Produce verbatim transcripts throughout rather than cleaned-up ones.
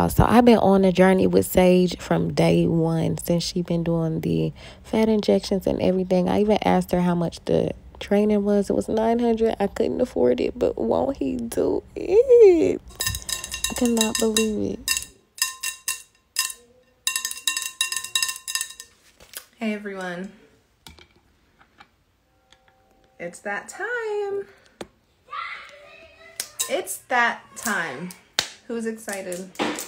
y'all. So I've been on a journey with Saige from day one, since she been doing the fat injections and everything. I even asked her how much the training was. It was nine hundred dollars. I couldn't afford it, but won't he do it? I cannot believe it. Hey everyone, it's that time. It's that time. Who's excited?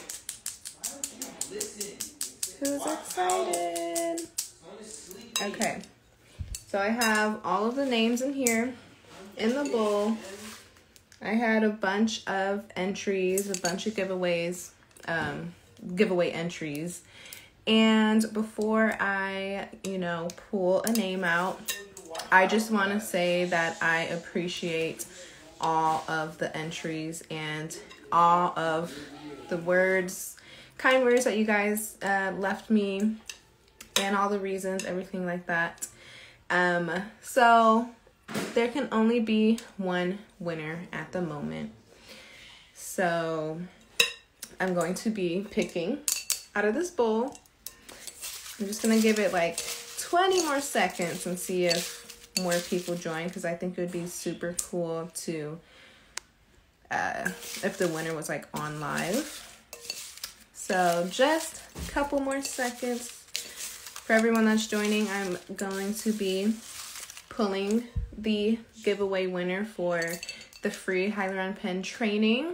Who's excited? Okay, so I have all of the names in here in the bowl. I had a bunch of entries, a bunch of giveaways, um, giveaway entries. And before I, you know, pull a name out, I just want to say that I appreciate all of the entries and all of the words, kind words that you guys uh, left me, and all the reasons, everything like that. Um, so there can only be one winner at the moment. So I'm going to be picking out of this bowl. I'm just going to give it like twenty more seconds and see if more people join, because I think it would be super cool to, uh, if the winner was like on live. So just a couple more seconds. For everyone that's joining, I'm going to be pulling the giveaway winner for the free Hyaluron pen training.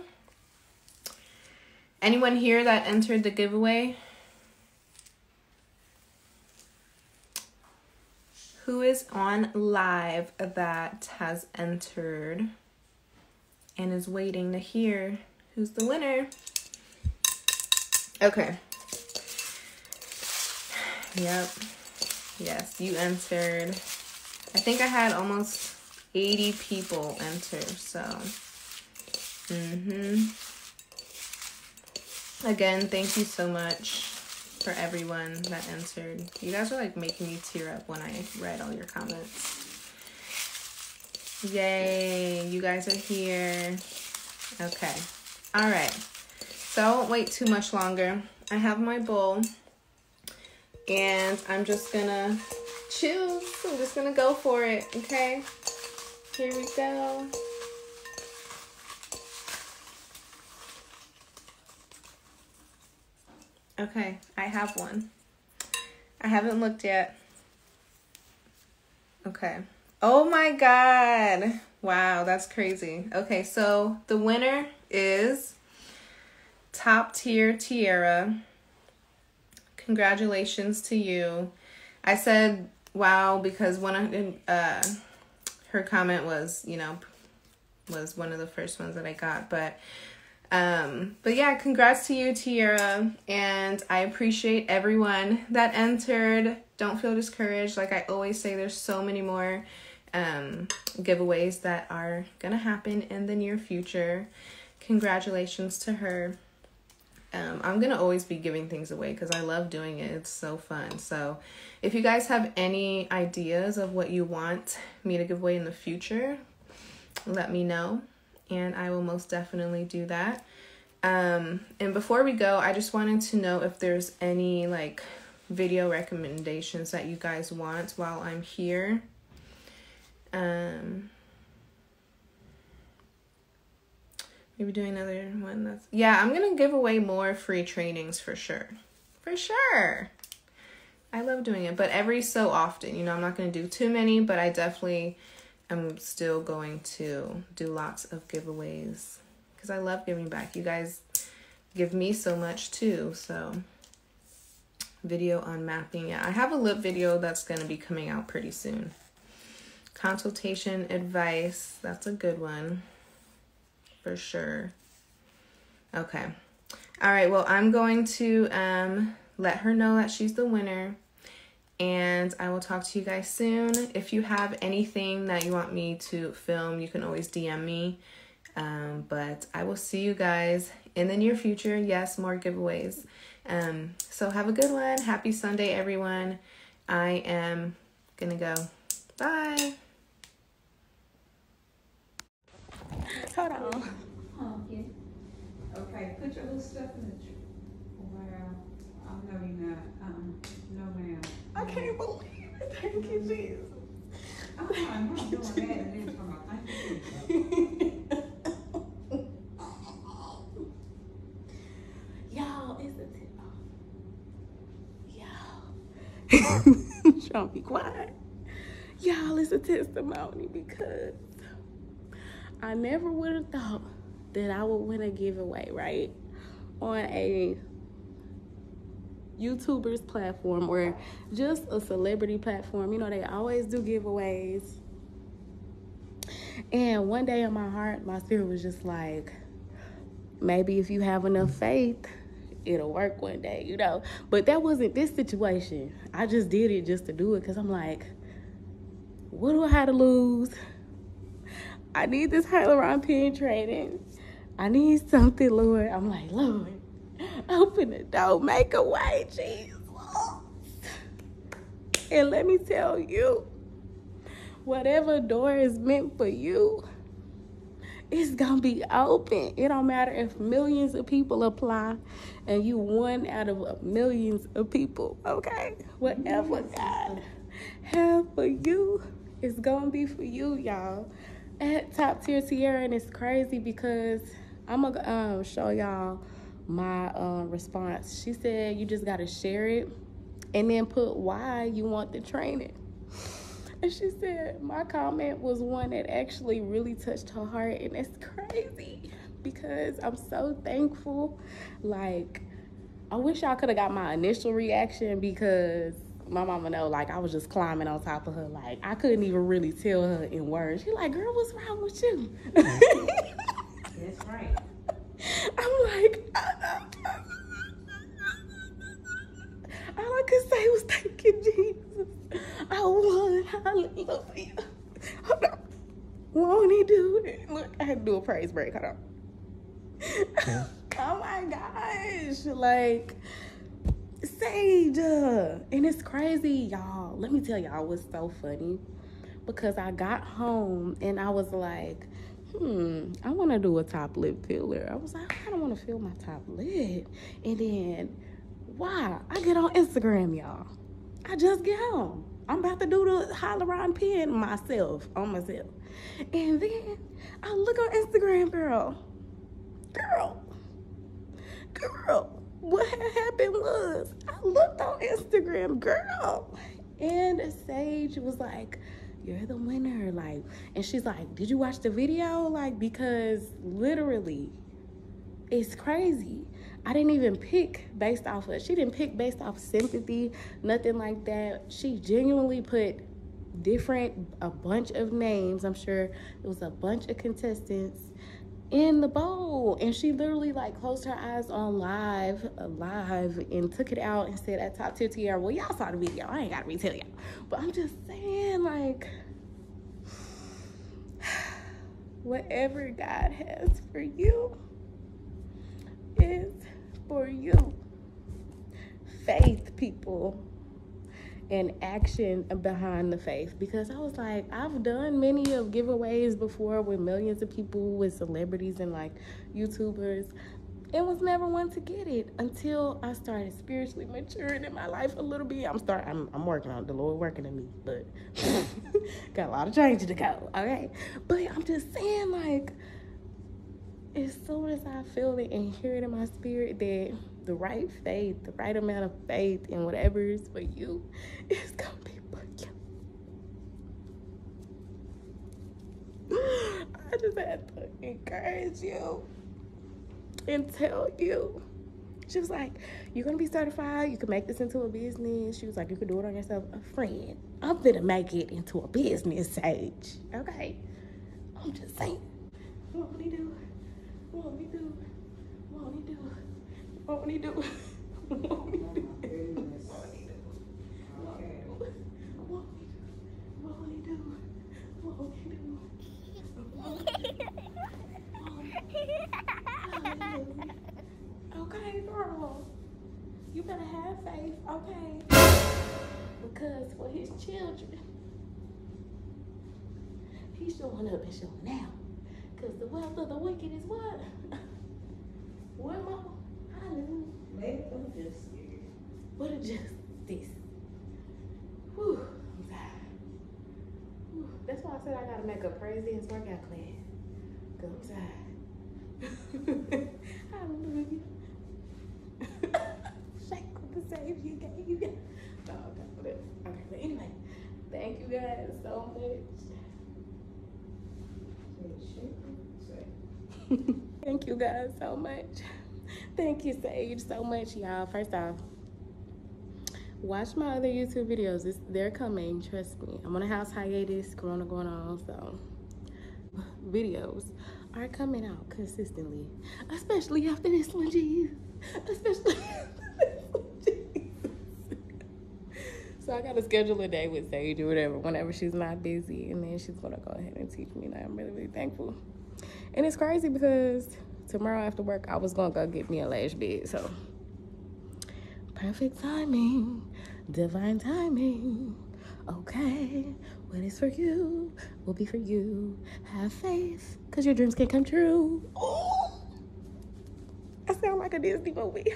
Anyone here that entered the giveaway? Who is on live that has entered and is waiting to hear who's the winner? Okay. Yep. Yes, you entered. I think I had almost eighty people enter, so. Mm-hmm. Again, thank you so much for everyone that entered. You guys are like making me tear up when I read all your comments. Yay, you guys are here. Okay. All right. So I won't wait too much longer. I have my bowl and I'm just gonna choose. I'm just gonna go for it, okay? Here we go. Okay, I have one. I haven't looked yet. Okay. Oh my God. Wow, that's crazy. Okay, so the winner is Top Tier Tiara. Congratulations to you. I said wow because one of uh her comment was, you know, was one of the first ones that I got, but Um, but yeah, congrats to you, Tiara, and I appreciate everyone that entered. Don't feel discouraged. Like I always say, there's so many more um, giveaways that are gonna happen in the near future. Congratulations to her. Um, I'm gonna always be giving things away because I love doing it. It's so fun. So if you guys have any ideas of what you want me to give away in the future, let me know. And I will most definitely do that. Um, and before we go, I just wanted to know if there's any like video recommendations that you guys want while I'm here. Um, maybe doing another one. That's yeah, I'm gonna give away more free trainings for sure. For sure. I love doing it, but every so often, you know, I'm not gonna do too many, but I definitely I'm still going to do lots of giveaways because I love giving back. You guys give me so much too. So video on mapping. Yeah, I have a lip video that's going to be coming out pretty soon. Consultation advice. That's a good one for sure. Okay. All right. Well, I'm going to um, let her know that she's the winner. And I will talk to you guys soon. If you have anything that you want me to film, you can always D M me. Um, but I will see you guys in the near future. Yes, more giveaways. Um, so have a good one. Happy Sunday, everyone. I am gonna go. Bye. Hold on. Okay, put your little stuff in the Well, I'm no, you're not. Um, no, ma'am. I can't believe it. Thank you, Jesus. I'm not, I'm not doing that and then talking about thank you. Y'all, it's a t- y'all. Trying to be quiet. Y'all, it's a testimony because I never would have thought that I would win a giveaway, right? On a YouTuber's platform or just a celebrity platform. You know, they always do giveaways. And one day in my heart, my spirit was just like, maybe if you have enough faith, it'll work one day, you know. But that wasn't this situation. I just did it just to do it because I'm like, what do I have to lose? I need this Hyaluron penetrating. I need something, Lord. I'm like, Lord, open the door, make a way, Jesus. And let me tell you, whatever door is meant for you, it's gonna be open. It don't matter if millions of people apply and you one out of millions of people, okay? Whatever God have for you, it's gonna be for you, y'all. At Top Tier Tierra, and it's crazy because I'm gonna um, show y'all my uh, response. She said you just gotta share it and then put why you want the training. And she said my comment was one that actually really touched her heart, and it's crazy because I'm so thankful. Like, I wish I could have got my initial reaction because my mama know, like, I was just climbing on top of her. Like, I couldn't even really tell her in words. She like, girl, what's wrong with you? That's right. I'm like, I, I, I, all I could say was thank you, Jesus. I won. Hallelujah. Hold on. Won't he do it? Look, I had to do a praise break. Hold on. Oh my gosh. Like, Saige. And it's crazy, y'all. Let me tell y'all what's so funny. Because I got home and I was like, hmm, I want to do a top lip filler. I was like, I don't want to fill my top lip. And then, wow, I get on Instagram, y'all. I just get home. I'm about to do the Hyaluron pen myself, on myself. And then I look on Instagram, girl. Girl. Girl. What had happened was I looked on Instagram, girl. And Saige was like, you're the winner. Like, and she's like, did you watch the video? Like, because literally, it's crazy. I didn't even pick based off of, she didn't pick based off sympathy, nothing like that. She genuinely put different, a bunch of names. I'm sure it was a bunch of contestants in the bowl. And she literally like closed her eyes on live, uh, live and took it out and said at Top Tier Tierra, well, y'all saw the video. I ain't got to retell y'all. But I'm just saying, like, whatever God has for you is for you. Faith, people, and action behind the faith. Because I was like, I've done many of giveaways before with millions of people, with celebrities and like YouTubers. It was never one to get it until I started spiritually maturing in my life a little bit. I'm start. I'm, I'm working on it. The Lord working in me, but got a lot of change to go. Okay, but I'm just saying, like, as soon as I feel it and hear it in my spirit that the right faith, the right amount of faith in whatever is for you, is gonna be for you. I just had to encourage you and tell you. She was like, you're gonna be certified, you can make this into a business. She was like, you could do it on yourself. A friend, I'm gonna make it into a business, Saige. Okay, I'm just saying. What would he do? What would he do? What would he do? What would he do? What would he do? What would he do? What would he do? What would he do? Okay, girl. You better have faith, okay? Because for his children, he's showing up and showing out. Because the wealth of the wicked is what? What, mama? Hallelujah. What a just this. Whew, I'm tired. Whew. That's why I said I gotta make a praise dance workout class. Cause I'm tired. Hallelujah. Shake with the Savior gave you. Oh, okay, whatever. Okay, but anyway, thank you guys so much. Thank you guys so much. Thank you, Saige, so much, y'all. First off, watch my other YouTube videos. It's, they're coming, trust me. I'm on a house hiatus, Corona going on, so videos are coming out consistently. Especially after this one, Jesus. Especially after this one, Jesus. So I gotta schedule a day with Saige or whatever, whenever she's not busy, and then she's gonna go ahead and teach me, and I'm really, really thankful. And it's crazy because tomorrow after work, I was gonna go get me a lash bed, so. Perfect timing, divine timing. Okay, what is for you will be for you. Have faith, cause your dreams can come true. Oh, I sound like a Disney movie.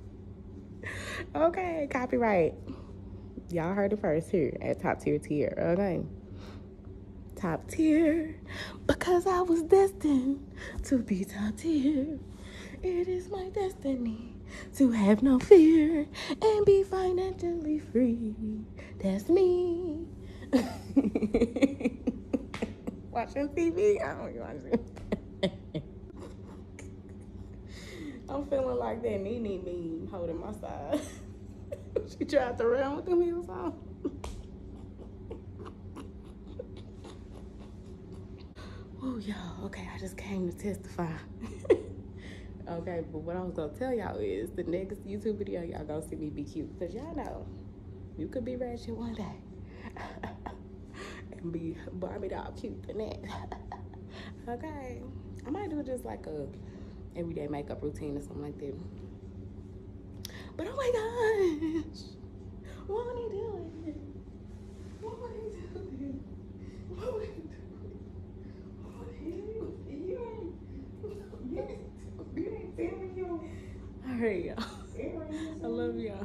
Okay, copyright. Y'all heard it first here at Top Tier Tier, okay? Top tier, because I was destined to be top tier. It is my destiny to have no fear and be financially free. That's me. Watching T V? I don't be watching. I'm feeling like that Nene meme holding my side. She tried to run with them heels on. Oh, y'all, okay, I just came to testify. Okay, but what I was gonna tell y'all is the next YouTube video, y'all gonna see me be cute. Cause y'all know, you could be ratchet one day and be Barbie doll cute the next. Okay, I might do just like a everyday makeup routine or something like that. But oh my gosh, what are you doing? What are you doing? What are you doing? Alright, y'all. I love y'all.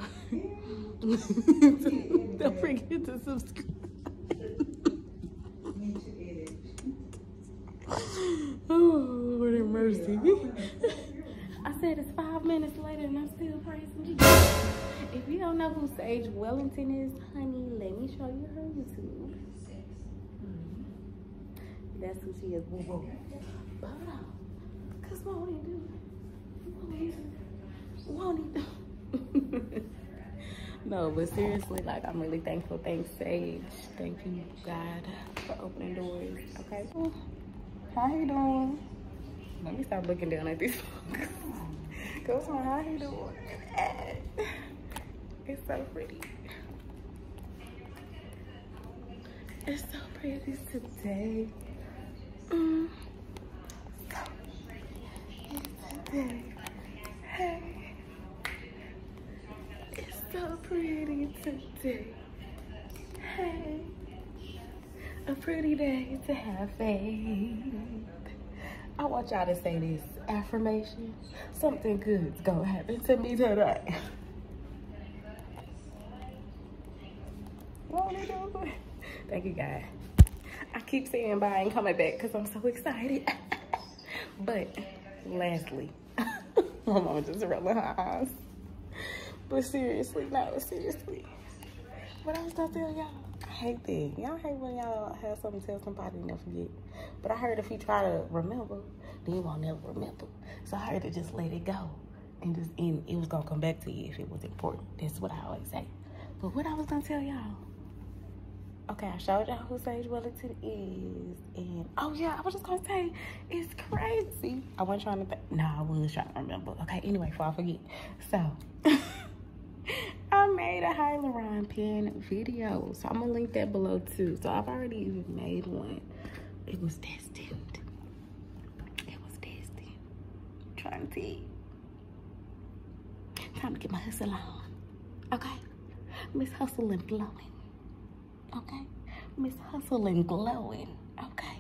Don't forget to subscribe. Oh, Lord have mercy. I said it's five minutes later and I'm still praising Jesus. If you don't know who Saige Wellington is, honey, let me show you her YouTube. That's who she is. Whoa, whoa. But hold on. Cause what won't he do? Won't he do? No, but seriously, like, I'm really thankful. Thanks, Saige. Thank you, God, for opening doors. Okay. How you doing? Let me stop looking down at these folks. Go on, how you doing? It's so pretty. It's so pretty today. Mm. So pretty today. Hey. It's so pretty today. Hey. A pretty day to have faith. I want y'all to say this affirmation. Something good's gonna happen to me today. Won't it do? Thank you, God. I keep saying bye and coming back because I'm so excited. But lastly, my mama just rolling her eyes. But seriously, no, seriously. What I was gonna tell y'all, I hate that. Y'all hate when y'all have something to tell somebody and never forget. But I heard if you try to remember, then you won't never remember. So I heard to just let it go. And just and it was gonna come back to you if it was important. That's what I always say. But what I was gonna tell y'all. Okay, I showed y'all who Saige Wellington is. And oh yeah, I was just gonna say, it's crazy. I wasn't trying to think. No, I wasn't trying to remember. Okay, anyway, before I forget. So I made a Hyaluron pen video. So I'm gonna link that below too. So I've already even made one. It was destined. It was destined. I'm trying to see. Time to get my hustle on. Okay? Miss Hustle and Glowing. Okay? Miss Hustle and Glowing. Okay?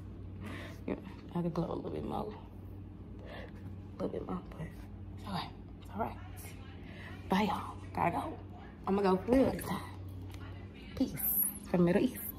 Yeah, I could glow a little bit more. A little bit more, but it's okay. All right. Bye, y'all. Gotta go. I'm gonna go for real this time. Peace from Middle East.